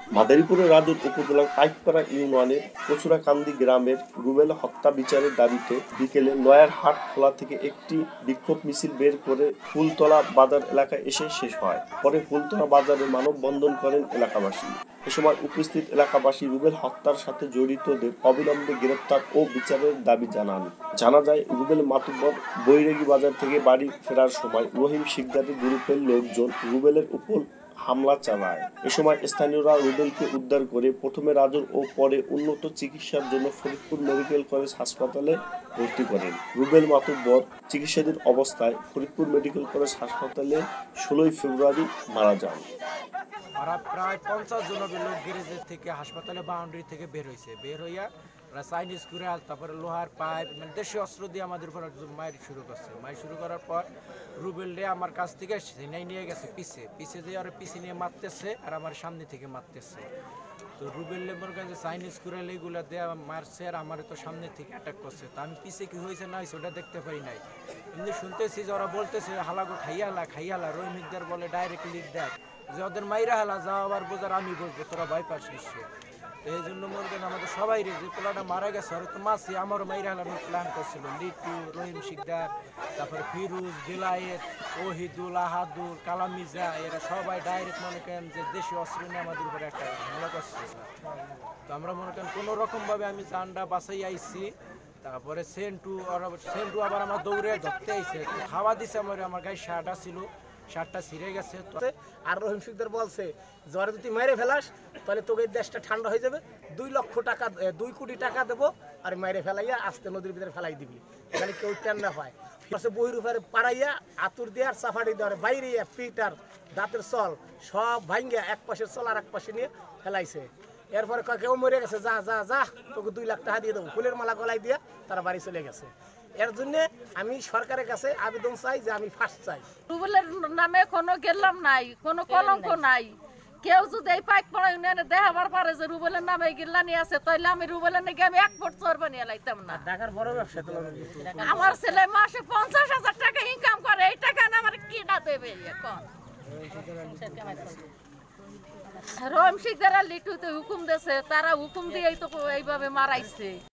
মাদারীপুরের রাজুর উপজেলার পাইকপাড়া ইউনিয়নের কচুরাকান্দি গ্রামের রুবেল হত্যা বিচারের দাবিতে বিকেলে নয়ার হাট খোলা থেকে একটি বিক্ষোভ মিছিল বের করে ফুলতলা বাজার এলাকায় এসে শেষ হয়। পরে ফুলতলা বাজারে মানববন্ধন করেন এলাকাবাসী। এ সময় উপস্থিত এলাকাবাসী রুবেল হত্যার সাথে জড়িতদের অবিলম্বে গ্রেপ্তার ও বিচারের দাবি জানান। জানা যায়, রুবেল মাতুব্বর বৈরাগী বাজার থেকে বাড়ি ফেরার সময় রহিম শিকদারি গ্রুপের লোকজন রুবেলের উপর হামলা চালায়। এ সময় স্থানীয়রা রুবেলকে উদ্ধার করে প্রথমে রাজুর ও পরে উন্নত চিকিৎসার জন্য ফরিদপুর মেডিকেল কলেজ হাসপাতালে ভর্তি করেন। রুবেল মাতুব্বর চিকিৎসাধীন অবস্থায় ফরিদপুর মেডিকেল কলেজ হাসপাতালে 16 ফেব্রুয়ারি মারা যান। প্রায় 50 জন লোক গ্যারেজের থেকে হাসপাতালে বাউন্ডারি থেকে বের হইয়া চাইনিজ কুড়াল, তারপরে লোহার পাইপ, মানে দেশীয় অস্ত্র দিয়ে আমাদের উপর মায়ের শুরু করার পর রুবেল রে আমার কাছ থেকে নিয়ে গেছে পিছে যে আর পিছে নিয়ে মারতেছে আর আমার সামনে থেকে মারতেছে। তো রুবেল লেবর কাছে চাইনিজ কুড়াল এইগুলো দিয়ে মারছে আর আমার তো সামনে থেকে অ্যাটাক করছে। তো আমি পিছে কি হয়েছে না হয়েছে ওটা দেখতে পারি নাই, কিন্তু শুনতেছি যে ওরা বলতেছে হালাগো খাইয়ালা রহিম শিকদার বলে ডাইরেক্টলি দেখ যে ওদের মাইরা হালা যাও আবার বোঝার আমি বসবো, তোরা ভয় পাস নিশ্চয়। তো এই জন্য মনে করেন আমাদের সবাই রে যে পোলাটা মারা গেছে আর তো মাসি আমারও মাইরা হালা প্ল্যান করছিল। লিটু, রহিম শিকদার, তারপরে ফিরুজ, বেলায়েত, ওহিদুল, আহাদুল, কালামিজা, এরা সবাই ডাইরেক্ট মনে করেন যে দেশি অস্ত্র নিয়ে আমাদের উপরে একটা হামলা করছে। তো আমরা মনে করেন কোনো রকমভাবে আমি চান্ডা বাসাই আইছি। তারপরে সেন্টু আবার আমার দৌড়ে ধরতে আইছে, খাওয়া দিছে আমার গায়ে শার্টটা ছিল, শার্টটা ছিঁড়ে গেছে। আর রহিম শিকদার বলছে জ্বরে যদি মেরে ফেলাস তাহলে তোকে দেশটা ঠান্ডা হয়ে যাবে, 2 কোটি টাকা দেবো আর মেরে ফেলাইয়া আস্তে নদীর ভিতরে ফেলাই দিবি, তাহলে কেউ টেন না হয়। বহির উপরে পাড়াইয়া আতুর দিয়ে আর সাফারি দেওয়ার বাইরে পিটার দাঁতের চল সব ভাঙ্গিয়া এক পাশের চল আর এক পাশে নিয়ে ফেলাইছে। এরপরে কেউ মরে গেছে, যা যা যা তোকে 2 লাখ টাকা দিয়ে দেবো, ফুলের মালা গলায় দিয়া তারা বাড়ি চলে গেছে। এর জন্য আমি সরকারের কাছে আবেদন চাই যে আমি ফার্স্ট চাই। রুবেলের নামে কোনো গেলাম নাই, কোনো কলঙ্ক নাই। কেউ যদি এই পাইকপাড়া ইউনিয়নে দেখাবার পারে যে রুবেলের নামে গিল্লানি আছে, তাহলে আমি রুবেলের নাকি আমি 1 ফুট চোর বানিয়ে লাইতাম না। ঢাকার বড় ব্যবসা তো আমার ছেলে মাসে 50,000 টাকা ইনকাম করে, এই টাকা আমার কি না দেবে এখন? রহিম শিকদার আর লিটুতে হুকুম দিয়েছে, তারা হুকুম দিয়েই তো এইভাবে মারাইছে।